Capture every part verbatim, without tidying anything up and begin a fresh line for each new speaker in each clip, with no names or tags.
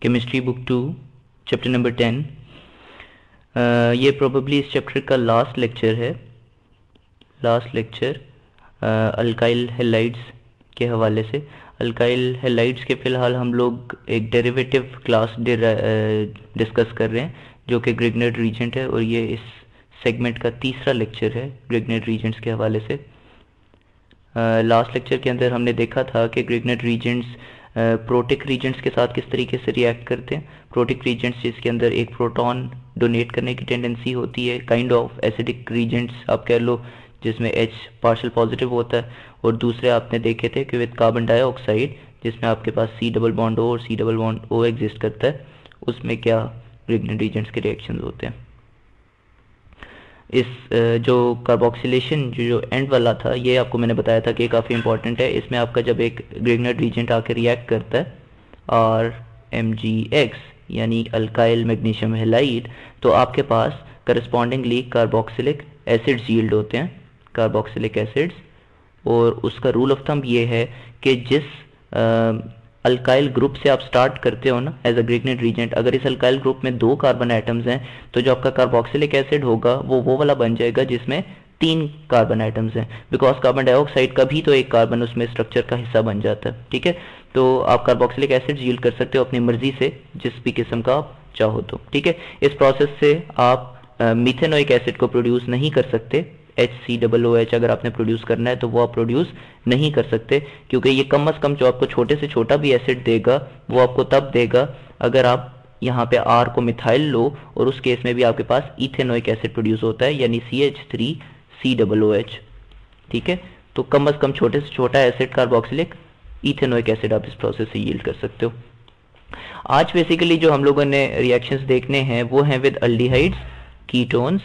Chemistry book two chapter number ten. ये probably इस chapter का लास्ट लेक्चर है, लास्ट लेक्चर अल्काइल हैलाइड्स के हवाले से। अल्काइल हैलाइड्स के फ़िलहाल हम लोग एक डेरिवेटिव क्लास डिस्कस कर रहे हैं जो कि ग्रिग्नेट रीजेंट है, और ये इस सेगमेंट का तीसरा लेक्चर है ग्रिग्नेट रीजेंट्स के हवाले से। लास्ट uh, लेक्चर के अंदर हमने देखा था कि ग्रिग्नेट रीजेंट्स प्रोटिक रीजेंट्स के साथ किस तरीके से रिएक्ट करते हैं। प्रोटिक रीजेंट्स जिसके अंदर एक प्रोटॉन डोनेट करने की टेंडेंसी होती है, काइंड ऑफ एसिडिक रीजेंट्स आप कह लो, जिसमें H पार्शियल पॉजिटिव होता है। और दूसरे आपने देखे थे कि विद कार्बन डाइऑक्साइड जिसमें आपके पास C डबल बॉन्ड O और C double bond O exist करता है, उसमें क्या ग्रिग्नेट रीजेंट्स के रिएक्शंस होते हैं। इस जो कार्बोक्सिलेशन जो जो एंड वाला था, ये आपको मैंने बताया था कि काफ़ी इंपॉर्टेंट है। इसमें आपका जब एक ग्रिग्नेट रीजेंट आकर रिएक्ट करता है और एम जी एक्स यानी अल्काइल मैग्नीशियम हैलाइड, तो आपके पास करस्पॉन्डिंगली कार्बोक्सिलिक एसिड्स यील्ड होते हैं, कार्बोक्सिलिक एसिड्स। और उसका रूल ऑफ थंब ये है कि जिस अल्काइल ग्रुप से आप स्टार्ट करते हो ना एज अ ग्रिग्नेट रीजेंट, अगर इस अल्काइल ग्रुप में दो कार्बन एटम्स हैं तो जो आपका कार्बोक्सिलिक एसिड होगा वो वो वाला बन जाएगा जिसमें तीन कार्बन एटम्स हैं, बिकॉज कार्बन डाइऑक्साइड का भी तो एक कार्बन उसमें स्ट्रक्चर का हिस्सा बन जाता है। ठीक है, तो आप कार्बोक्सिलिक एसिड यील्ड कर सकते हो अपनी मर्जी से, जिस भी किस्म का आप चाहो तो। ठीक है, इस प्रोसेस से आप मिथेनोइक एसिड को प्रोड्यूस नहीं कर सकते। H C double O H अगर आपने प्रोड्यूस करना है तो वो आप प्रोड्यूस नहीं कर सकते, क्योंकि ये कम अज़ कम जो आपको छोटे से छोटा भी एसिड देगा वो आपको तब देगा अगर आप यहाँ पे R को मिथाइल लो, और उस केस में भी आपके पास इथेनोइक एसिड प्रोड्यूस होता है, यानी C H three C double O H. ठीक है, तो कम अज़ कम छोटे से छोटा एसिड कार्बोक्सिलिक इथेनोइक एसिड आप इस प्रोसेस से यील्ड कर सकते हो। आज बेसिकली जो हम लोगों ने रिएक्शंस देखने हैं वो हैं विद अल्डिहाइड्स, कीटोन्स।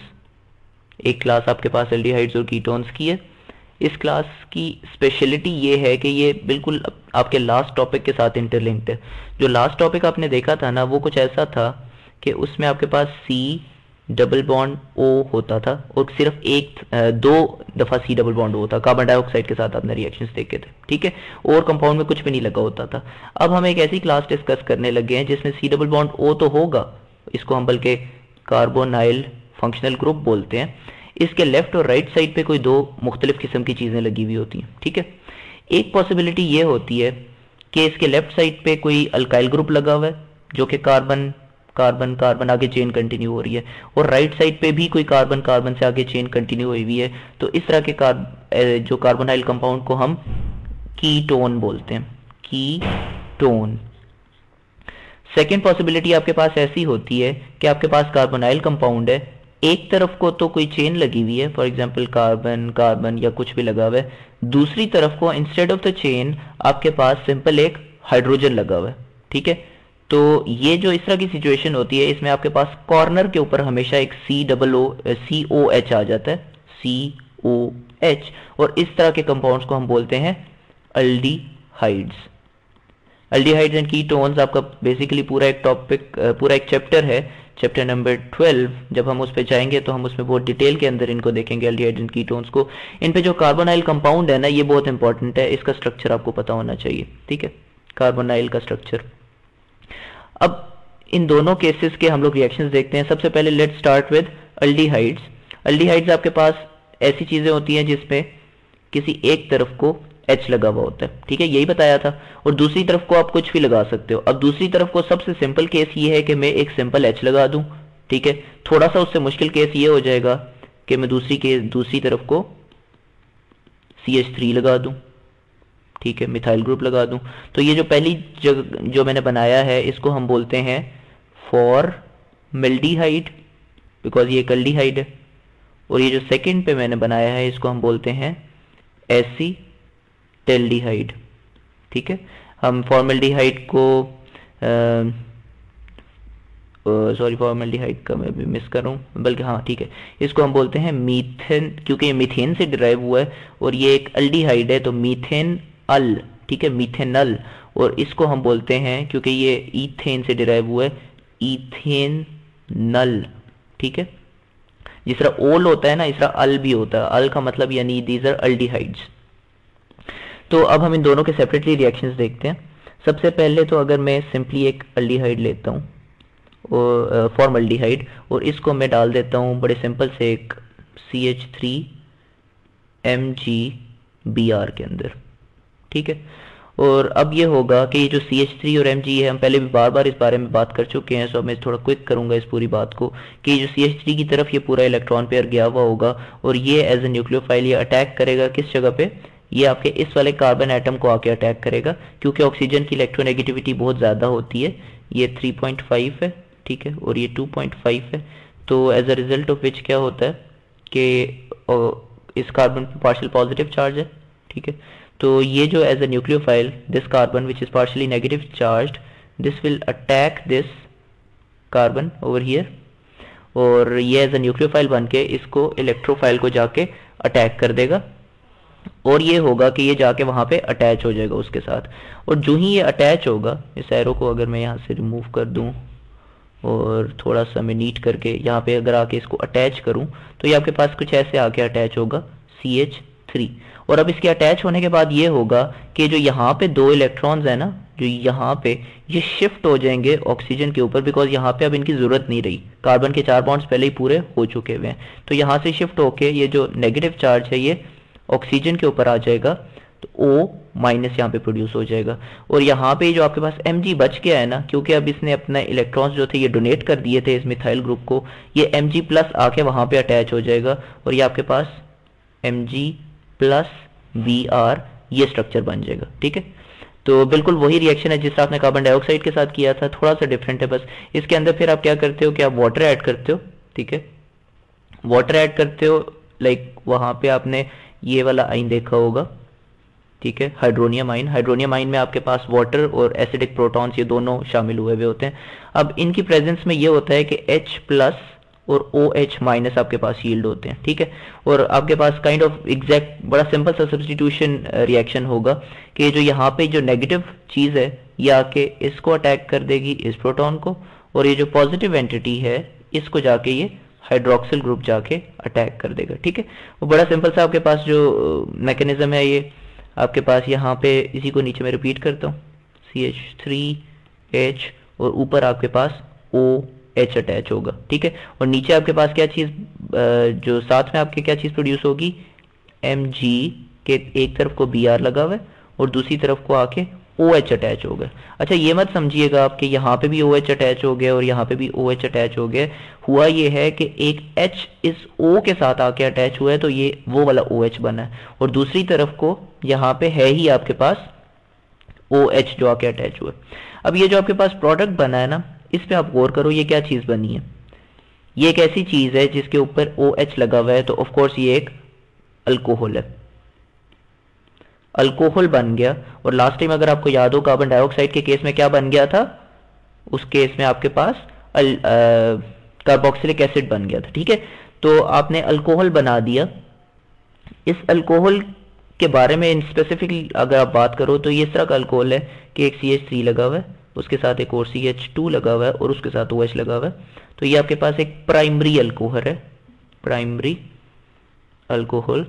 एक क्लास आपके पास एल्डिहाइड्स और कीटोन्स की है। इस क्लास की स्पेशलिटी ये है कि ये बिल्कुल आपके लास्ट टॉपिक के साथ इंटरलिंक्ड है। जो लास्ट टॉपिक आपने देखा था ना, वो कुछ ऐसा था कि उसमें आपके पास C डबल बॉन्ड O होता था और सिर्फ एक दो दफ़ा C डबल बॉन्ड O होता, कार्बन डाइऑक्साइड के साथ आपने रिएक्शंस देखे थे। ठीक है, और कंपाउंड में कुछ भी नहीं लगा होता था। अब हम एक ऐसी क्लास डिस्कस करने लगे हैं जिसमें C डबल बॉन्ड O तो होगा, इसको हम बल्कि कार्बोनाइल फंक्शनल ग्रुप बोलते हैं। इसके लेफ्ट और राइट साइड पे कोई दो मुख्तलिफ किस्म की चीज़ें लगी हुई होती हैं। ठीक है, एक पॉसिबिलिटी ये होती है कि इसके लेफ्ट साइड पे कोई अल्काइल ग्रुप लगा हुआ है जो कि कार्बन कार्बन कार्बन आगे चेन कंटिन्यू हो रही है, और राइट साइड पे भी कोई कार्बन कार्बन से आगे चेन कंटिन्यू हुई हुई है। तो इस तरह के कार्ब जो कार्बोनाइल कंपाउंड को हम कीटोन बोलते हैं, कीटोन। सेकेंड पॉसिबिलिटी आपके पास ऐसी होती है कि आपके पास कार्बोनाइल कंपाउंड है, एक तरफ को तो कोई चेन लगी हुई है, फॉर एग्जांपल कार्बन कार्बन या कुछ भी लगा हुआ है, दूसरी तरफ को इंस्टेड ऑफ द चेन आपके पास सिंपल एक हाइड्रोजन लगा हुआ है। ठीक है, तो ये जो इस तरह की सिचुएशन होती है, इसमें आपके पास कॉर्नर के ऊपर हमेशा एक सी डबल ओ सी ओ एच आ जाता है, सी ओ एच, और इस तरह के कंपाउंड्स को हम बोलते हैं अल्डिहाइड्स। अल्डिहाइड्स एंड कीटोन्स आपका बेसिकली पूरा एक टॉपिक, पूरा एक चैप्टर है, चैप्टर नंबर ट्वेल्व। जब हम उस पर जाएंगे तो हम उसमें बहुत डिटेल के अंदर इनको देखेंगे, अल्डिहाइड्स एंड कीटोन्स को। इन पे जो कार्बोनाइल कंपाउंड है ना, ये बहुत इंपॉर्टेंट है, इसका स्ट्रक्चर आपको पता होना चाहिए। ठीक है, कार्बोनाइल का स्ट्रक्चर। अब इन दोनों केसेस के हम लोग रिएक्शंस देखते हैं। सबसे पहले let's start with aldehydes. Aldehydes आपके पास ऐसी चीजें होती हैं जिसमें किसी एक तरफ को H लगा हुआ होता है। ठीक है, यही बताया था, और दूसरी तरफ को आप कुछ भी लगा सकते हो। अब दूसरी तरफ को सबसे सिंपल केस ये है कि मैं एक सिंपल H लगा दूं। ठीक है, थोड़ा सा उससे मुश्किल केस ये हो जाएगा कि मैं दूसरी के दूसरी तरफ को सी एच थ्री लगा दूं। ठीक है, मिथाइल ग्रुप लगा दूं। तो ये जो पहली जगह जो मैंने बनाया है इसको हम बोलते हैं फॉर्मल्डिहाइड, बिकॉज ये एक अल्डिहाइड है। और ये जो सेकेंड पे मैंने बनाया है इसको हम बोलते हैं एसीटल्डिहाइड। ठीक है, हम फॉर्मल्डिहाइड को सॉरी फॉर्मल्डिहाइड का मैं भी मिस कर रहा हूँ, बल्कि हाँ ठीक है, इसको हम बोलते हैं मीथेन, क्योंकि ये मीथेन से डिराइव हुआ है और ये एक अल्डिहाइड है, तो मीथेन अल। ठीक है, मीथेनल। और इसको हम बोलते हैं, क्योंकि ये ईथेन से डिराइव हुआ है, ईथेनल। ठीक है, जिस तरह ओल होता है ना, इस तरह अल भी होता है। अल का मतलब यानी दीज आर अल्डिहाइड्स। तो अब हम इन दोनों के सेपरेटली रिएक्शंस देखते हैं। सबसे पहले तो अगर मैं सिंपली एक अल्डिहाइड लेता हूँ और फॉर्मल्डिहाइड, और इसको मैं डाल देता हूँ बड़े सिंपल से एक C H three M G B R के अंदर, ठीक है। और अब ये होगा कि ये जो सी एच थ्री और एम जी है, हम पहले भी बार बार इस बारे में बात कर चुके हैं, सो मैं थोड़ा क्विक करूंगा इस पूरी बात को, कि ये जो सी एच थ्री की तरफ ये पूरा इलेक्ट्रॉन पेयर गया हुआ होगा और ये एज ए न्यूक्लियोफाइल ये अटैक करेगा किस जगह पे, ये आपके इस वाले कार्बन एटम को आके अटैक करेगा, क्योंकि ऑक्सीजन की इलेक्ट्रोनेगेटिविटी बहुत ज़्यादा होती है, ये थ्री पॉइंट फाइव है, ठीक है, और ये टू पॉइंट फाइव है। तो as a result of which क्या होता है कि इस कार्बन पे पार्शियल पॉजिटिव चार्ज है, ठीक है। तो ये जो as a nucleophile this carbon which is partially negative charged, this will attack this carbon over here, और ये एज अ न्यूक्लियोफाइल बन के इसको इलेक्ट्रोफाइल को जाके अटैक कर देगा, और ये होगा कि ये जाके वहां पे अटैच हो जाएगा उसके साथ। और जो ही ये अटैच होगा, इस एरो को अगर मैं यहाँ से रिमूव कर दूं और थोड़ा सा मैं नीट करके यहाँ पे अगर आके इसको अटैच करूं, तो ये आपके पास कुछ ऐसे आके अटैच होगा सी एच थ्री। और अब इसके अटैच होने के बाद ये होगा कि जो यहाँ पे दो इलेक्ट्रॉन्स है ना, जो यहाँ पे, ये शिफ्ट हो जाएंगे ऑक्सीजन के ऊपर, बिकॉज यहाँ पे अब इनकी जरूरत नहीं रही, कार्बन के चार बॉन्ड्स पहले ही पूरे हो चुके हुए हैं। तो यहाँ से शिफ्ट होके ये जो नेगेटिव चार्ज है ये ऑक्सीजन के ऊपर आ जाएगा, तो O माइनस यहाँ पे प्रोड्यूस हो जाएगा। और यहाँ पे जो आपके पास Mg बच गया है ना, क्योंकि अब इसने अपने इलेक्ट्रॉन्स जो थे ये डोनेट कर दिए थे इस मिथाइल ग्रुप को, ये Mg प्लस आके वहाँ पे अटैच हो जाएगा, और ये आपके पास Mg प्लस Br ये स्ट्रक्चर बन जाएगा, ठीक है। तो बिल्कुल वही रिएक्शन है जिससे आपने कार्बन डाइऑक्साइड के साथ किया था, थोड़ा सा डिफरेंट है बस। इसके अंदर फिर आप क्या करते हो कि आप वाटर ऐड करते हो, ठीक है, वाटर ऐड करते हो, लाइक वहाँ पे आपने ये वाला आइन देखा होगा, ठीक है, हाइड्रोनियम आइन। हाइड्रोनियम आइन में आपके पास वाटर और एसिडिक प्रोटॉन्स ये दोनों शामिल हुए हुए होते हैं। अब इनकी प्रेजेंस में ये होता है कि H प्लस और OH माइनस आपके पास यील्ड होते हैं, ठीक है। और आपके पास काइंड ऑफ एग्जैक्ट बड़ा सिंपल सा सब्स्टिट्यूशन रिएक्शन होगा कि जो यहाँ पे जो नेगेटिव चीज़ है ये आके इसको अटैक कर देगी, इस प्रोटॉन को, और ये जो पॉजिटिव एंटिटी है इसको जाके ये हाइड्रोक्सिल ग्रुप जाके अटैक कर देगा, ठीक है। वो बड़ा सिंपल सा आपके पास जो मैकेनिज्म है ये आपके पास यहाँ पे, इसी को नीचे मैं रिपीट करता हूँ, सी एच थ्री एच और ऊपर आपके पास ओ एच अटैच होगा, ठीक है। और नीचे आपके पास क्या चीज़, जो साथ में आपके क्या चीज़ प्रोड्यूस होगी, एम जी के एक तरफ को बी आर लगा हुआ है और दूसरी तरफ को आके ओ एच अटैच हो गया। अच्छा ये मत समझिएगा आप कि यहाँ पे भी ओ एच अटैच हो गया और यहाँ पे भी ओ एच अटैच हो गया। हुआ ये है कि एक H इस O के साथ आके अटैच हुआ है, तो ये वो वाला OH बना है, और दूसरी तरफ को यहाँ पे है ही आपके पास OH जो आके अटैच हुआ है। अब ये जो आपके पास प्रोडक्ट बना है ना, इस पे आप गौर करो, ये क्या चीज़ बनी है, ये एक ऐसी चीज़ है जिसके ऊपर OH लगा हुआ है, तो ऑफकोर्स ये एक अल्कोहल है, अल्कोहल बन गया। और लास्ट टाइम अगर आपको याद हो कार्बन डाइऑक्साइड के केस में क्या बन गया था, उस केस में आपके पास कार्बोक्सिलिक एसिड बन गया था, ठीक है। तो आपने अल्कोहल बना दिया। इस अल्कोहल के बारे में इन स्पेसिफिकली अगर आप बात करो तो ये इस तरह का अल्कोहल है कि एक सी एच थ्री लगा हुआ है, उसके साथ एक और सी एच टू लगा हुआ है और उसके साथ OH लगा हुआ है। तो ये आपके पास एक प्राइमरी अल्कोहल है, प्राइमरी अल्कोहल,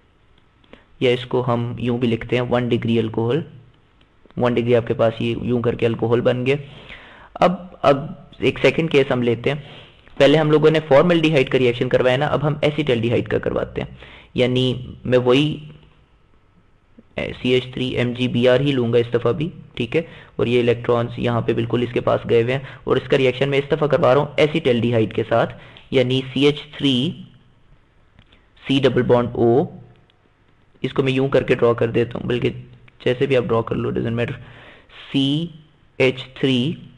या इसको हम यूं भी लिखते हैं one degree alcohol. One degree आपके पास ये यूं करके अल्कोहल बन गया। अब अब एक सेकंड केस हम लेते हैं। पहले हम लोगों ने फॉर्मल्डिहाइड का रिएक्शन करवाया ना, अब हम एसिटाल्डिहाइड का करवाते हैं, यानी मैं वही C H three M G B R ही लूंगा इस दफ़ा भी, ठीक है। और ये इलेक्ट्रॉन्स यहाँ पे बिल्कुल इसके पास गए हुए हैं, और इसका रिएक्शन मैं इस दफ़ा करवा रहा हूँ एसिटाल्डिहाइड के साथ, यानी C H three C double bond O, इसको मैं यूं करके ड्रॉ कर देता हूँ, बल्कि जैसे भी आप ड्रॉ कर लो doesn't matter, C H three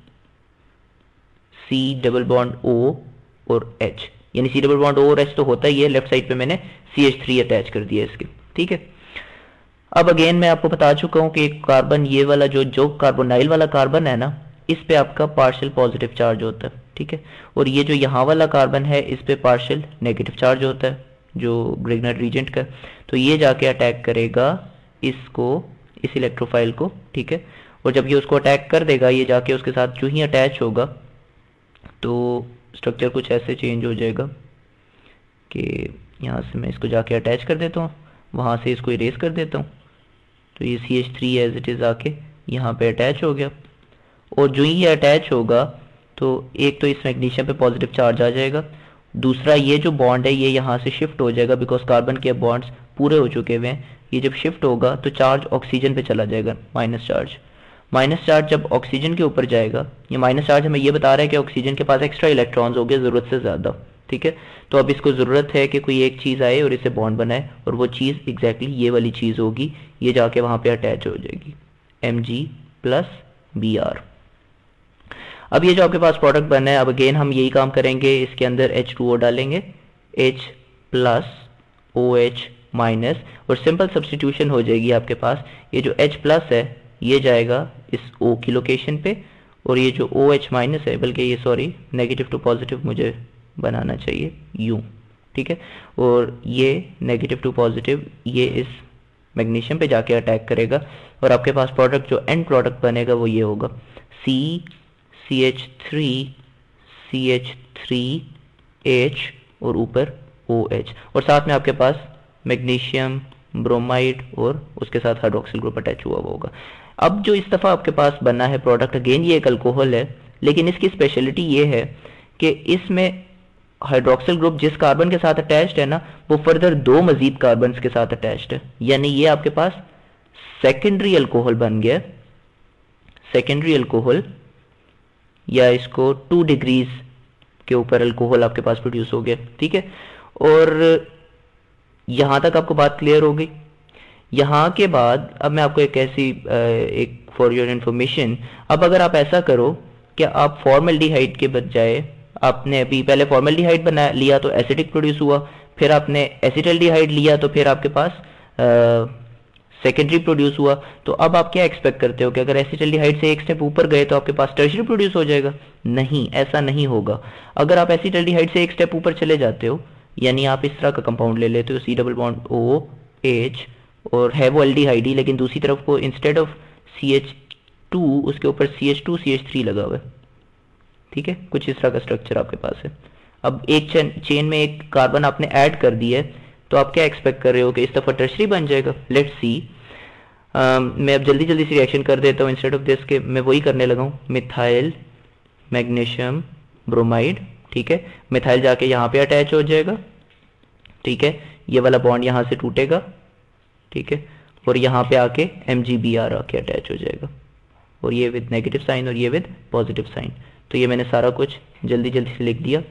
C double bond O और H, यानी सी डबल बॉन्ड O और H तो होता ही है, लेफ्ट साइड पे मैंने सी एच थ्री अटैच कर दिया इसके, ठीक है। अब अगेन मैं आपको बता चुका हूँ कि कार्बन ये वाला जो जो कार्बोनाइल वाला कार्बन है ना, इस पे आपका पार्शियल पॉजिटिव चार्ज होता है, ठीक है। और ये जो यहाँ वाला कार्बन है इस पे पार्शियल नेगेटिव चार्ज होता है, जो ग्रिग्नर रीजेंट का। तो ये जाके अटैक करेगा इसको, इस इलेक्ट्रोफाइल को, ठीक है। और जब ये उसको अटैक कर देगा, ये जाके उसके साथ जो ही अटैच होगा तो स्ट्रक्चर कुछ ऐसे चेंज हो जाएगा कि यहाँ से मैं इसको जाके अटैच कर देता हूँ, वहाँ से इसको इरेज कर देता हूँ, तो ये C H three as it is आके यहाँ पे अटैच हो गया, और जो ही ये अटैच होगा तो एक तो इस मैग्नीशियम पे पॉजिटिव चार्ज आ जाएगा, दूसरा ये जो बॉन्ड है ये यहाँ से शिफ्ट हो जाएगा, बिकॉज कार्बन के बॉन्ड्स पूरे हो चुके हुए हैं। ये जब शिफ्ट होगा तो चार्ज ऑक्सीजन पे चला जाएगा, माइनस चार्ज। माइनस चार्ज जब ऑक्सीजन के ऊपर जाएगा, ये माइनस चार्ज हमें ये बता रहा है कि ऑक्सीजन के पास एक्स्ट्रा इलेक्ट्रॉन्स हो गए ज़रूरत से ज़्यादा, ठीक है। तो अब इसको ज़रूरत है कि कोई एक चीज़ आए और इससे बॉन्ड बनाए, और वो चीज़ एग्जैक्टली ये वाली चीज़ होगी, ये जाके वहाँ पे अटैच हो जाएगी, M G plus B R. अब ये जो आपके पास प्रोडक्ट बना है, अब अगेन हम यही काम करेंगे, इसके अंदर एच टू ओ डालेंगे, H plus O H minus, और सिंपल सब्सटीट्यूशन हो जाएगी आपके पास। ये जो H प्लस है ये जाएगा इस O की लोकेशन पे, और ये जो ओ एच माइनस है, बल्कि ये सॉरी नेगेटिव टू पॉजिटिव मुझे बनाना चाहिए यूं, ठीक है, और ये नेगेटिव टू पॉजिटिव ये इस मैग्नीशियम पे जाके अटैक करेगा, और आपके पास प्रोडक्ट जो एंड प्रोडक्ट बनेगा वो ये होगा, C C H three C H three H और ऊपर ओ एच, और साथ में आपके पास मैग्नीशियम ब्रोमाइड और उसके साथ हाइड्रोक्सिल ग्रुप अटैच हुआ होगा। अब जो इस दफ़ा आपके पास बना है प्रोडक्ट, अगेन ये एक अल्कोहल है, लेकिन इसकी स्पेशलिटी ये है कि इसमें हाइड्रोक्सिल ग्रुप जिस कार्बन के साथ अटैच्ड है ना, वो फर्दर दो मजीद कार्बन के साथ अटैच्ड है, यानी ये आपके पास सेकेंडरी अल्कोहल बन गया। सेकेंडरी अल्कोहल, या इसको टू डिग्रीज के ऊपर अल्कोहल आपके पास प्रोड्यूस हो गया, ठीक है। और यहां तक आपको बात क्लियर हो गई। यहां के बाद अब मैं आपको एक ऐसी एक फॉर योर इंफॉर्मेशन, अब अगर आप ऐसा करो कि आप फॉर्मल्डिहाइड के बजाय आपने अभी पहले फॉर्मल्डिहाइड बना लिया तो एसिडिक प्रोड्यूस हुआ, फिर आपने एसिटल्डिहाइड लिया तो फिर आपके पास सेकेंडरी प्रोड्यूस हुआ, तो अब आप क्या एक्सपेक्ट करते हो कि अगर एसिटल्डिहाइड से एक स्टेप ऊपर गए तो आपके पास टर्शियरी प्रोड्यूस हो जाएगा? नहीं, ऐसा नहीं होगा। अगर आप एसिटल्डिहाइड से एक स्टेप ऊपर चले जाते हो, यानी आप इस तरह का कंपाउंड ले लेते हो, C double bond O H, और है वो एल्डिहाइड ही, लेकिन दूसरी तरफ को instead of C H two उसके ऊपर C H two C H three लगा हुआ है, ठीक है, कुछ इस तरह का स्ट्रक्चर आपके पास है। अब एक चेन में एक कार्बन आपने ऐड कर दिया है, तो आप क्या एक्सपेक्ट कर रहे हो कि इस दफा टर्शरी बन जाएगा? Let's see. मैं अब जल्दी जल्दी से रिएक्शन कर देता हूँ, इंस्टेड ऑफ दिस के मैं वही करने लगा हूँ, मिथाइल मैग्नीशियम ब्रोमाइड, ठीक है, मिथाइल जाके यहाँ पे अटैच हो जाएगा, ठीक है, ये वाला बॉन्ड यहाँ से टूटेगा, ठीक है, और यहाँ पे आके एम जी बी आर आके अटैच हो जाएगा, और ये विद नेगेटिव साइन और ये विद पॉजिटिव साइन। तो ये मैंने सारा कुछ जल्दी जल्दी से लिख दिया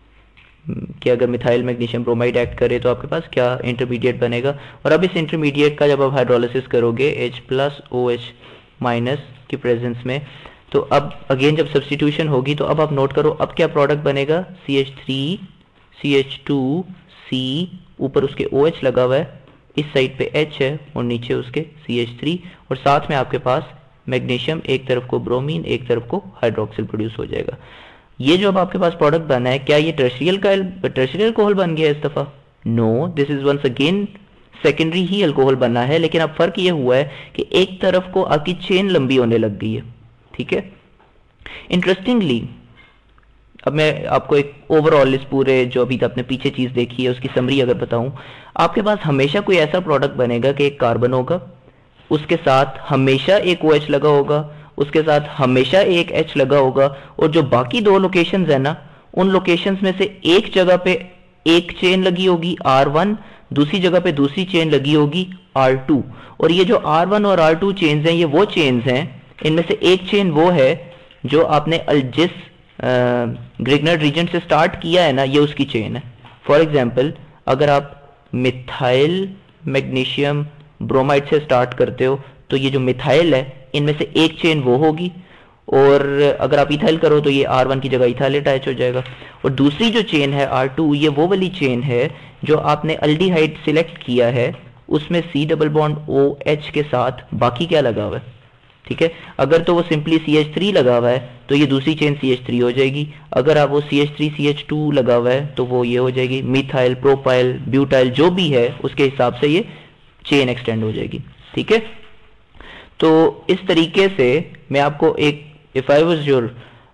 कि अगर मिथाइल मैग्नीशियम ब्रोमाइड एक्ट करे तो आपके पास क्या इंटरमीडिएट बनेगा। और अब इस इंटरमीडिएट का जब आप हाइड्रोलिसिस करोगे H plus O H minus की प्रेजेंस में, तो अब अगेन जब सब्सटीट्यूशन होगी तो अब आप नोट करो अब क्या प्रोडक्ट बनेगा, C H three C H two C, ऊपर उसके ओ एच लगा हुआ है, इस साइड पे H है और नीचे उसके सी एच थ्री, और साथ में आपके पास मैग्नीशियम, एक तरफ को ब्रोमीन एक तरफ को हाइड्रोक्सिल प्रोड्यूस हो जाएगा। ये जो अब आपके पास प्रोडक्ट बना है, क्या ये टर्शियल का टर्शियल अल्कोहल बन गया इस दफा? No, this is once again secondary ही अल्कोहल बना है, लेकिन अब फर्क ये हुआ है कि एक तरफ को आपकी चेन लंबी होने लग गई है, ठीक है। इंटरेस्टिंगली अब मैं आपको एक ओवरऑल इस पूरे जो अभी आपने पीछे चीज देखी है उसकी समरी अगर बताऊं, आपके पास हमेशा कोई ऐसा प्रोडक्ट बनेगा कि एक कार्बन होगा, उसके साथ हमेशा एक ओ एच लगा होगा, उसके साथ हमेशा एक H लगा होगा, और जो बाकी दो लोकेशंस है ना, उन लोकेशंस में से एक जगह पे एक चेन लगी होगी आर वन, दूसरी जगह पे दूसरी चेन लगी होगी आर टू, और ये जो आर वन और आर टू चेन्स हैं ये वो चेन्स हैं, इनमें से एक चेन वो है जो आपने जिस ग्रिग्नर रीजन से स्टार्ट किया है ना, ये उसकी चेन है। फॉर एग्जाम्पल अगर आप मिथाइल मैग्नीशियम ब्रोमाइड से स्टार्ट करते हो तो ये जो मिथाइल है इनमें से एक चेन वो होगी, और अगर आप इथाइल करो तो ये आर वन की जगह इथाइल अटैच हो जाएगा, और दूसरी जो चेन है आर टू, ये वो वाली चेन है जो आपने अल्डिहाइड सिलेक्ट किया है, उसमें C double bond O H के साथ बाकी क्या लगा हुआ है, ठीक है। अगर तो वो सिंपली सी एच थ्री लगा हुआ है तो ये दूसरी चेन सी एच थ्री हो जाएगी, अगर आप वो C H three C H two लगा हुआ है तो वो ये हो जाएगी मिथाइल प्रोपाइल ब्यूटाइल, जो भी है उसके हिसाब से ये चेन एक्सटेंड हो जाएगी, ठीक है। तो इस तरीके से मैं आपको एक, if I was your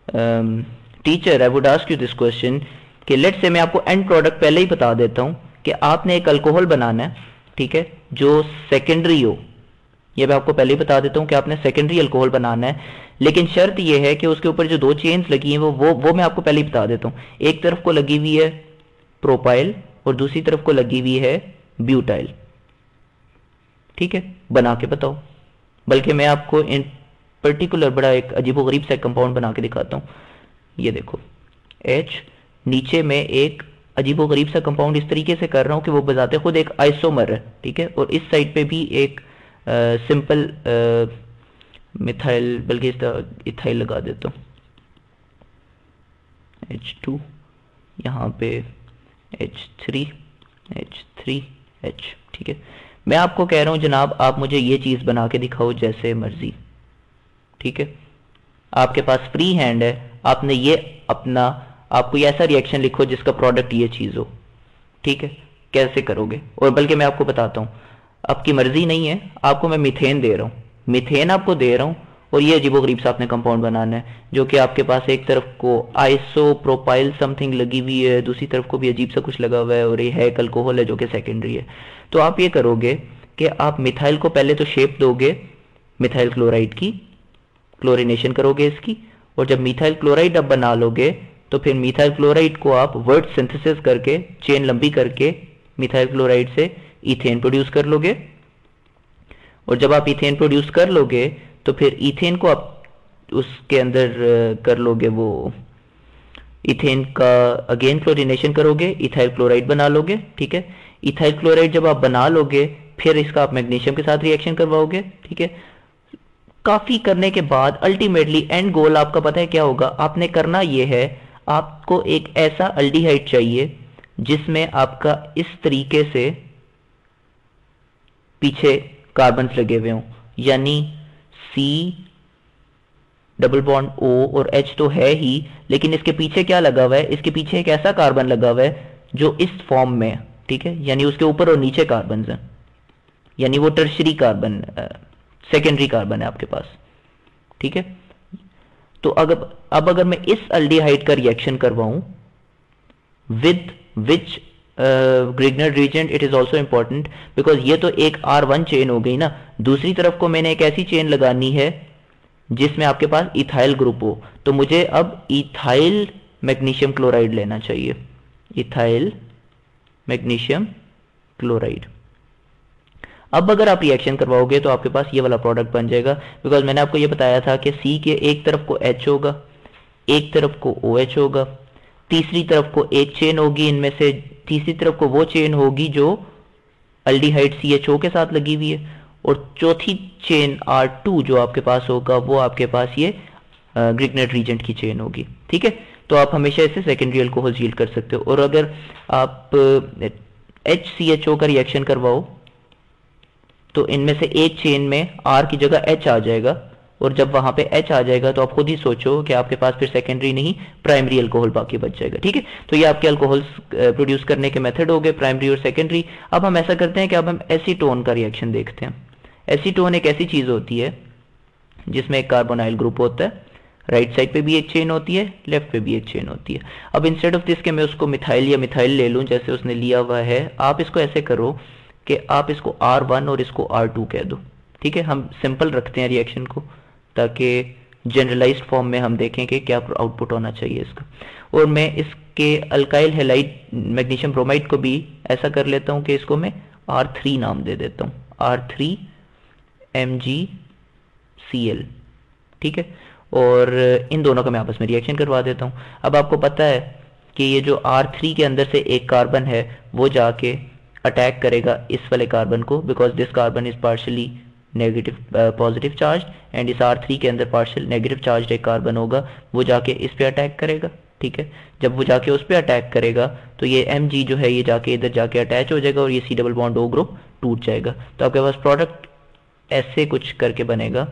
teacher I would ask you this question कि लेट्स से मैं आपको एंड प्रोडक्ट पहले ही बता देता हूं कि आपने एक अल्कोहल बनाना है, ठीक है, जो सेकेंडरी हो, ये मैं आपको पहले ही बता देता हूँ कि आपने सेकेंडरी अल्कोहल बनाना है, लेकिन शर्त ये है कि उसके ऊपर जो दो चेन्स लगी हैं वो वो वो मैं आपको पहले ही बता देता हूँ। एक तरफ को लगी हुई है प्रोपाइल और दूसरी तरफ को लगी हुई है ब्यूटाइल। ठीक है, बना के बताओ। बल्कि मैं आपको इन पर्टिकुलर बड़ा एक अजीबोगरीब सा कंपाउंड बना के दिखाता हूँ। ये देखो H, नीचे में एक अजीबोगरीब सा कंपाउंड इस तरीके से कर रहा हूँ कि वो बजाते खुद एक आइसोमर है। ठीक है, और इस साइड पे भी एक सिंपल मिथाइल, बल्कि इस इथाइल लगा देता हूँ, एच टू, यहाँ पे H three, H three, H। ठीक है, मैं आपको कह रहा हूँ जनाब आप मुझे ये चीज़ बना के दिखाओ जैसे मर्जी। ठीक है, आपके पास फ्री हैंड है, आपने ये अपना आप कोई ऐसा रिएक्शन लिखो जिसका प्रोडक्ट ये चीज़ हो। ठीक है, कैसे करोगे? और बल्कि मैं आपको बताता हूँ, आपकी मर्जी नहीं है, आपको मैं मीथेन दे रहा हूँ, मीथेन आपको दे रहा हूँ और ये अजीबोगरीब सा आपने कंपाउंड बनाना है जो कि आपके पास एक तरफ को आइसो प्रोपाइल समथिंग लगी हुई है, दूसरी तरफ को भी अजीब सा कुछ लगा हुआ है और ये है एक अल्कोहल है जो कि सेकेंडरी है। तो आप ये करोगे कि आप मिथाइल को पहले तो शेप दोगे मिथाइल क्लोराइड की, क्लोरिनेशन करोगे इसकी, और जब मिथाइल क्लोराइड अब बना लोगे तो फिर मिथाइल क्लोराइड को आप वर्ड सिंथेसिस करके चेन लंबी करके मिथाइल क्लोराइड से इथेन प्रोड्यूस कर लोगे। और जब आप इथेन प्रोड्यूस कर लोगे तो फिर इथेन को आप उसके अंदर कर लोगे, वो इथेन का अगेन क्लोरिनेशन करोगे, इथाइल क्लोराइड बना लोगे। ठीक है, इथाइल क्लोराइड जब आप बना लोगे फिर इसका आप मैग्नीशियम के साथ रिएक्शन करवाओगे। ठीक है, काफी करने के बाद अल्टीमेटली एंड गोल आपका पता है क्या होगा? आपने करना यह है, आपको एक ऐसा अल्डिहाइड चाहिए जिसमें आपका इस तरीके से पीछे कार्बन्स लगे हुए हों, यानी C डबल बॉन्ड O और H तो है ही, लेकिन इसके पीछे क्या लगा हुआ है? इसके पीछे एक ऐसा कार्बन लगा हुआ है जो इस फॉर्म में है। ठीक है, यानी उसके ऊपर और नीचे कार्बन हैं, यानी वो टर्शरी कार्बन, सेकेंडरी कार्बन है आपके पास। ठीक है, तो अगर अब अगर मैं इस अल्डिहाइड का रिएक्शन करवाऊं with which Grignard reagent, it is also important because ये तो एक आर वन चेन हो गई ना, दूसरी तरफ को मैंने एक ऐसी चेन लगानी है जिसमें आपके पास इथाइल ग्रुप हो, तो मुझे अब इथाइल मैग्नीशियम क्लोराइड लेना चाहिए, इथाइल मैग्नीशियम क्लोराइड। अब अगर आप रिएक्शन करवाओगे तो आपके पास ये वाला प्रोडक्ट बन जाएगा, बिकॉज मैंने आपको ये बताया था कि C के एक तरफ को H होगा, एक तरफ को OH होगा, तीसरी तरफ को एक चेन होगी, इनमें से तीसरी तरफ को वो चेन होगी जो अल्डिहाइड C H O के साथ लगी हुई है, और चौथी चेन आर टू जो आपके पास होगा वो आपके पास ये ग्रिग्नर रीजेंट की चेन होगी। ठीक है, तो आप हमेशा इसे सेकेंडरी अल्कोहल यील्ड कर सकते हो। और अगर आप H C H O का रिएक्शन करवाओ तो इनमें से एक चेन में R की जगह H आ जाएगा, और जब वहां पे H आ जाएगा तो आप खुद ही सोचो कि आपके पास फिर सेकेंडरी नहीं प्राइमरी अल्कोहल बाकी बच जाएगा। ठीक है, तो ये आपके अल्कोहल्स प्रोड्यूस करने के मेथड हो गए, प्राइमरी और सेकेंडरी। अब हम ऐसा करते हैं कि अब हम एसीटोन का रिएक्शन देखते हैं। एसीटोन एक ऐसी चीज होती है जिसमें एक कार्बोनाइल ग्रुप होता है, राइट साइड पे भी एक चेन होती है, लेफ्ट पे भी एक चेन होती है। अब इंस्टेड ऑफ दिस के मैं उसको मिथाइल या मिथाइल ले लूं जैसे उसने लिया हुआ है, आप इसको ऐसे करो कि आप इसको आर वन और इसको आर टू कह दो। ठीक है, हम सिंपल रखते हैं रिएक्शन को ताकि जनरलाइज्ड फॉर्म में हम देखें कि क्या आउटपुट होना चाहिए इसका। और मैं इसके अल्काइल हैलाइड मैग्नीशियम ब्रोमाइड को भी ऐसा कर लेता हूं कि इसको मैं आर थ्री नाम दे देता हूं, R three M G C L. ठीक है, और इन दोनों का मैं आपस में रिएक्शन करवा देता हूं। अब आपको पता है कि ये जो आर थ्री के अंदर से एक कार्बन है वो जाके अटैक करेगा इस वाले कार्बन को, because this carbon is partially negative positive charge, and इस आर थ्री के अंदर पार्शियल नेगेटिव चार्ज एक कार्बन होगा, वो जाके इस पे अटैक करेगा। ठीक है, जब वो जाके उस पे अटैक करेगा तो ये एम जी जो है ये जाके इधर जाके अटैच हो जाएगा और ये C double bond O group टूट जाएगा। तो आपके पास प्रोडक्ट ऐसे कुछ करके बनेगा,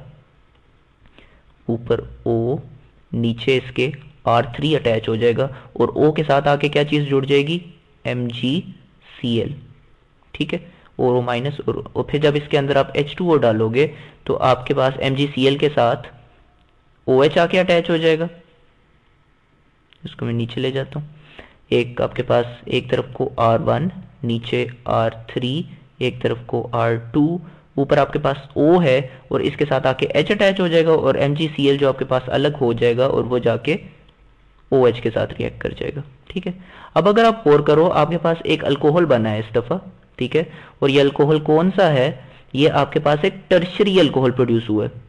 ऊपर O, नीचे इसके आर थ्री अटैच हो जाएगा और O के साथ आके क्या चीज जुड़ जाएगी? M G C L. ठीक है, और O माइनस, और फिर जब इसके अंदर आप एच टू ओ डालोगे तो आपके पास एम जी सी एल के साथ OH आके अटैच हो जाएगा। इसको मैं नीचे ले जाता हूँ, एक आपके पास एक तरफ को आर वन, नीचे आर थ्री, एक तरफ को आर टू, ऊपर आपके पास O है और इसके साथ आके H अटैच हो जाएगा और MgCl जो आपके पास अलग हो जाएगा और वो जाके OH के साथ रिएक्ट कर जाएगा। ठीक है, अब अगर आप और करो, आपके पास एक अल्कोहल बना है इस दफा। ठीक है, और ये अल्कोहल कौन सा है, ये आपके पास एक टर्शरी अल्कोहल प्रोड्यूस हुआ है,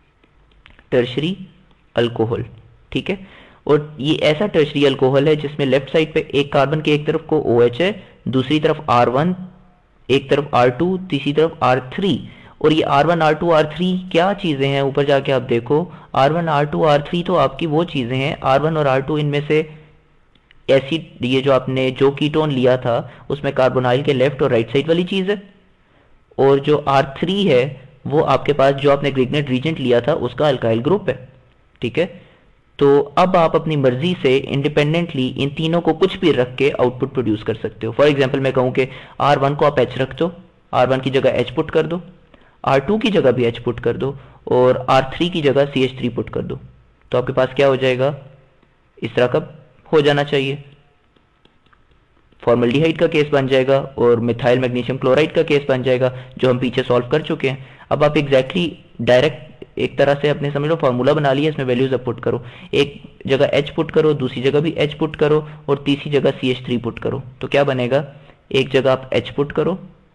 टर्शरी अल्कोहल। ठीक है, और ये ऐसा टर्शरी अल्कोहल है जिसमें लेफ्ट साइड पे एक कार्बन के एक तरफ को OH है, दूसरी तरफ आर वन, एक तरफ आर टू, तीसरी तरफ आर थ्री। और ये R one, R two, R three क्या चीजें हैं, ऊपर जाके आप देखो R one, R two, R three तो आपकी वो चीजें हैं, आर वन और आर टू इनमें से एसिड, ये जो आपने जो कीटोन लिया था उसमें कार्बोनाइल के लेफ्ट और राइट साइड वाली चीज है, और जो आर थ्री है वो आपके पास जो आपने ग्रिग्नेट रीजेंट लिया था उसका अल्काइल ग्रुप है। ठीक है, तो अब आप अपनी मर्जी से इंडिपेंडेंटली इन तीनों को कुछ भी रख के आउटपुट प्रोड्यूस कर सकते हो। फॉर एग्जांपल मैं कहूं कि आर वन को आप H रख दो, आर वन की जगह H पुट कर दो, आर टू की जगह भी H पुट कर दो और आर थ्री की जगह सी एच थ्री पुट कर दो, तो आपके पास क्या हो जाएगा, इस तरह का हो जाना चाहिए, फॉर्मल्डिहाइड का केस बन जाएगा और मिथाइल मैग्नीशियम क्लोराइड का केस बन जाएगा जो हम पीछे सॉल्व कर चुके हैं। अब आप एग्जैक्टली exactly डायरेक्ट एक तरह से अपने समझ लो फॉर्मूला बना लिया, इसमें वैल्यूज अब पुट करो, एक जगह H पुट करो, दूसरी जगह भी H पुट करो और तीसरी जगह सी एच थ्री पुट करो, तो क्या बनेगा, एक जगह आप H पुट करो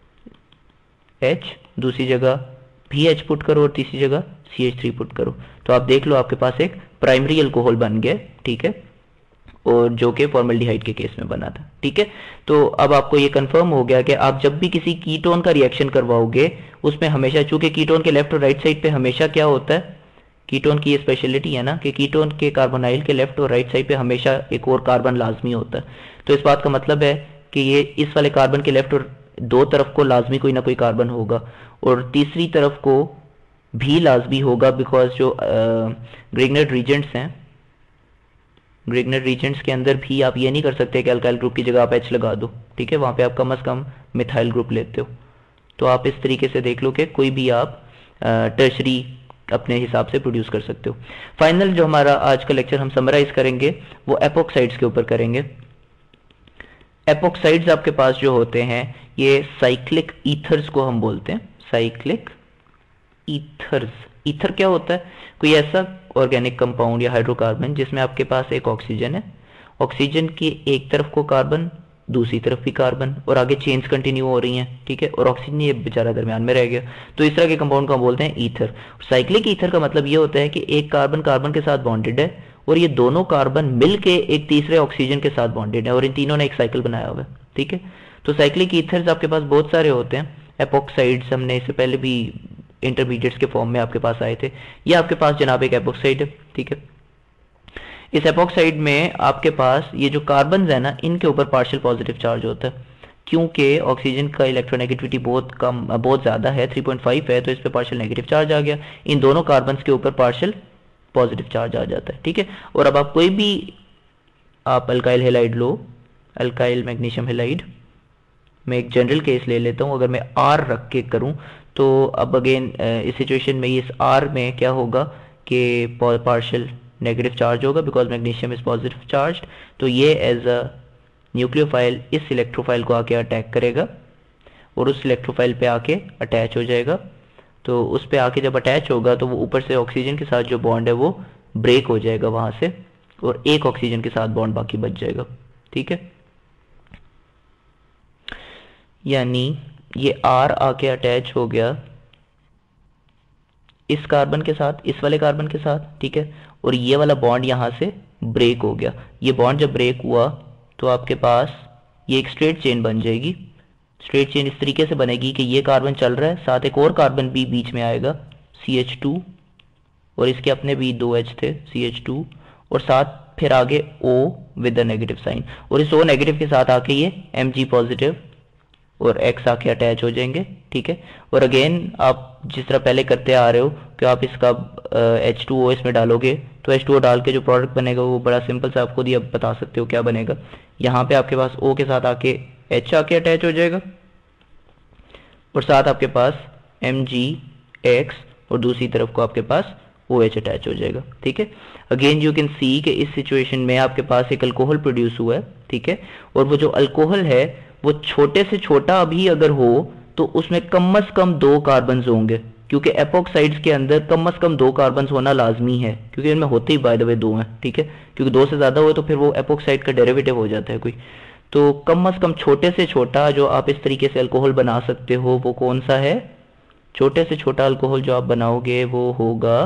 H, दूसरी जगह भी H पुट करो और तीसरी जगह सी एच थ्री पुट करो, तो आप देख लो आपके पास एक प्राइमरी अल्कोहल बन गया। ठीक है, और जो कि फॉर्मल्डिहाइड के केस में बना था। ठीक है, तो अब आपको ये कंफर्म हो गया कि आप जब भी किसी कीटोन का रिएक्शन करवाओगे उसमें हमेशा, चूंकि कीटोन के लेफ्ट और राइट साइड पे हमेशा क्या होता है, कीटोन की ये स्पेशलिटी है ना कि कीटोन के कार्बोनाइल के लेफ्ट और राइट साइड पे हमेशा एक और कार्बन लाजमी होता है। तो इस बात का मतलब है कि ये इस वाले कार्बन के लेफ्ट और दो तरफ को लाजमी कोई ना कोई कार्बन होगा और तीसरी तरफ को भी लाजमी होगा, बिकॉज जो ग्रिग्नेट रीजेंट्स हैं, ग्रिग्नेट रीजेंट्स के अंदर भी आप ये नहीं कर सकते कि अल्काइल ग्रुप की जगह आप H लगा दो। ठीक है, वहां पे आप कम अज कम मिथाइल ग्रुप लेते हो। तो आप इस तरीके से देख लो कि कोई भी आप टर्शरी अपने हिसाब से प्रोड्यूस कर सकते हो। फाइनल जो हमारा आज का लेक्चर हम समराइज करेंगे वो एपोक्साइड्स के ऊपर करेंगे। एपोक्साइड्स आपके पास जो होते हैं ये साइक्लिक ईथर्स को हम बोलते हैं, साइक्लिक ईथर्स। ईथर क्या होता है, कोई ऐसा ऑर्गेनिक कंपाउंड या हाइड्रोकार्बन जिसमें आपके पास एक ऑक्सीजन है, ऑक्सीजन की एक तरफ को कार्बन, दूसरी तरफ भी कार्बन और आगे चेन्स कंटिन्यू हो रही हैं। ठीक है, और ऑक्सीजन ये बेचारा दरमियान में रह गया, तो इस तरह के कंपाउंड को हम बोलते हैं ईथर। साइक्लिक ईथर का मतलब ये होता है कि एक कार्बन कार्बन के साथ बॉन्डेड है और ये दोनों कार्बन मिलके एक तीसरे ऑक्सीजन के साथ बॉन्डेड है और इन तीनों ने एक साइकिल बनाया हुआ है। ठीक है, तो साइक्लिक ईथर्स आपके पास बहुत सारे होते हैं। एपोक्साइड्स हमने इससे पहले भी इंटरमीडिएट्स के फॉर्म में आपके पास आए थे, ये आपके पास जनाब एक एपोक्साइड है। ठीक है, इस एपोक्साइड में आपके पास ये जो कार्बन है ना, इनके ऊपर पार्शियल पॉजिटिव चार्ज होता है, क्योंकि ऑक्सीजन का इलेक्ट्रोनेगेटिविटी बहुत कम, बहुत ज्यादा है, थ्री पॉइंट फाइव है, तो इस पे पार्शियल नेगेटिव चार्ज आ गया, इन दोनों कार्बन के ऊपर पार्शियल पॉजिटिव चार्ज आ जाता है। ठीक है, और अब आप कोई भी आप अल्काइल हेलाइड लो, अल्काइल मैग्नीशियम हेलाइड, मैं एक जनरल केस ले लेता हूं, अगर मैं आर रख के करूं तो अब अगेन इस सिचुएशन में इस आर में क्या होगा कि पार्शियल नेगेटिव चार्ज होगा because magnesium is positive charge, तो ये एज अ न्यूक्लियोफाइल इस इलेक्ट्रोफाइल को आके अटैक करेगा और उस इलेक्ट्रोफाइल पे आके अटैच हो जाएगा। तो उस पे आके जब अटैच होगा तो वो ऊपर से ऑक्सीजन के साथ जो बॉन्ड है वो ब्रेक हो जाएगा वहां से और एक ऑक्सीजन के साथ बॉन्ड बाकी बच जाएगा। ठीक है, यानी ये आर आके अटैच हो गया इस कार्बन के साथ, इस वाले कार्बन के साथ। ठीक है, और ये वाला बॉन्ड यहां से ब्रेक हो गया। ये बॉन्ड जब ब्रेक हुआ तो आपके पास ये एक स्ट्रेट चेन बन जाएगी। स्ट्रेट चेन इस तरीके से बनेगी कि ये कार्बन चल रहा है, साथ एक और कार्बन भी बीच में आएगा सी एच टू, और इसके अपने भी दो H थे सी एच टू, और साथ फिर आगे O with the negative sign, और इस O नेगेटिव के साथ आके ये Mg पॉजिटिव और X आके अटैच हो जाएंगे। ठीक है, और अगेन आप जिस तरह पहले करते आ रहे हो कि आप इसका एच टू ओ इसमें डालोगे तो एच टू ओ डाल के जो प्रोडक्ट बनेगा वो बड़ा सिंपल सा, आप खुद ही अब बता सकते हो क्या बनेगा। यहाँ पे आपके पास O के साथ आके H आके अटैच हो जाएगा और साथ आपके पास Mg X और दूसरी तरफ को आपके पास OH अटैच हो जाएगा। ठीक है, अगेन यू कैन सी कि इस सिचुएशन में आपके पास एक अल्कोहल प्रोड्यूस हुआ है। ठीक है, और वो जो अल्कोहल है वो छोटे से छोटा भी अगर हो तो उसमें कम अज कम दो कार्बन होंगे, क्योंकि एपोक्साइड्स के अंदर कम अज कम दो कार्बन होना लाजमी है, क्योंकि इनमें होते ही बाय द वे दो हैं, ठीक है, क्योंकि दो से ज़्यादा हुए तो फिर वो एपोक्साइड का डेरिवेटिव हो जाता है कोई। तो कम अज कम छोटे से छोटा जो आप इस तरीके से अल्कोहल बना सकते हो वो कौन सा है? छोटे से छोटा अल्कोहल जो आप बनाओगे वो होगा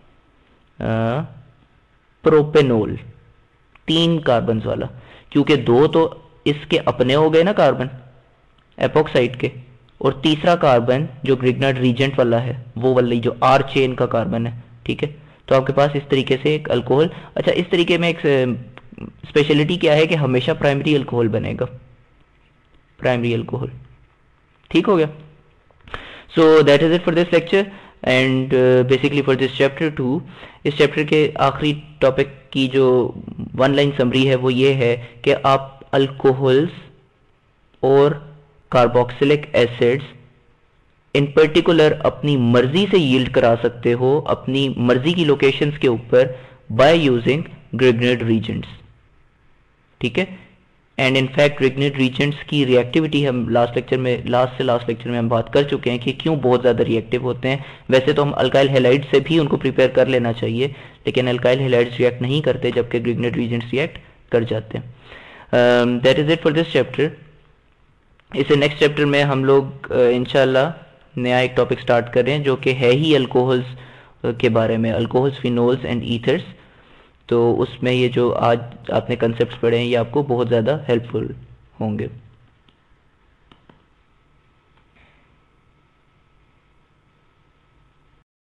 प्रोपेनोल, तीन कार्बन वाला, क्योंकि दो तो इसके अपने हो गए ना कार्बन एपोक्साइड के, और तीसरा कार्बन जो ग्रिग्नार्ड रीजेंट वाला है वो वाली जो आर चेन का कार्बन है, ठीक है। तो आपके पास इस तरीके से एक अल्कोहल, अच्छा इस तरीके में एक स्पेशलिटी क्या है कि हमेशा प्राइमरी अल्कोहल बनेगा, प्राइमरी अल्कोहल, ठीक हो गया। So that is it for this lecture and basically for this chapter too. इस चैप्टर के आखिरी टॉपिक की जो वन लाइन समरी है वो ये है कि आप अल्कोहल्स और कार्बोक्सिलिक एसिड्स इन पर्टिकुलर अपनी मर्जी से यील्ड करा सकते हो अपनी मर्जी की लोकेशंस के ऊपर बाय यूजिंग ग्रिग्नार्ड रीजेंट्स, ठीक है। एंड इनफैक्ट ग्रिग्नार्ड रीजेंट्स की रिएक्टिविटी हम लास्ट लेक्चर में लास्ट से लास्ट लेक्चर में हम बात कर चुके हैं कि क्यों बहुत ज़्यादा रिएक्टिव होते हैं। वैसे तो हम अल्काइल हैलाइड से भी उनको प्रिपेयर कर लेना चाहिए, लेकिन अल्काइल हैलाइड्स रिएक्ट नहीं करते जबकि ग्रिग्नार्ड रीजेंट्स रिएक्ट कर जाते हैं। That is it for this chapter. इसे नेक्स्ट चैप्टर में हम लोग uh, इंशाल्लाह नया एक टॉपिक स्टार्ट कर रहे हैं जो कि है ही अल्कोहल्स के बारे में, अल्कोहल्स, फिनोल्स एंड ईथर्स। तो उसमें ये जो आज आपने कंसेप्ट्स पढ़े हैं ये आपको बहुत ज़्यादा हेल्पफुल होंगे।